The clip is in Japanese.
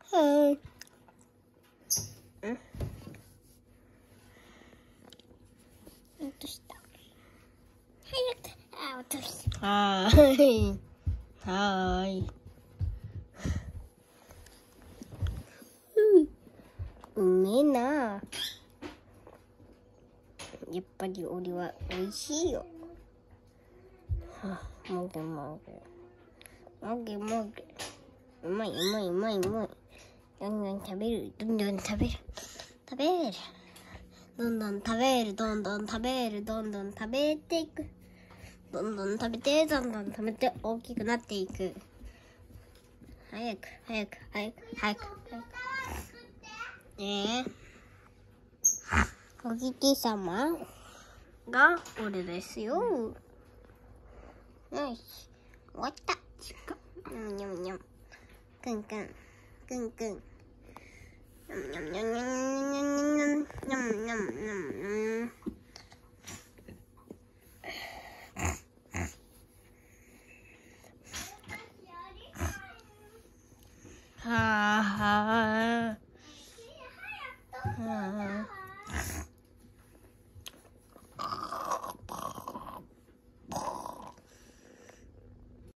はい。落とした。早く。あ、落とした。はーい。はーい。うめえな。やっぱり俺は美味しいよ。はあ、もぐもぐ。もぐもぐ。うまい。どんどん食べる。どんどん食べる。食べる。どんどん食べる。どんどん食べる。どんどん食べていく。どんどん食べて、どんどん食べて大きくなっていく。早く。おじきさまが俺ですよ。よし、終わった。にゃんにゃん。くんくん。くんくん。にゃんにゃんにゃんにゃんにゃんにゃんにゃんにゃんにゃんにゃん。はあは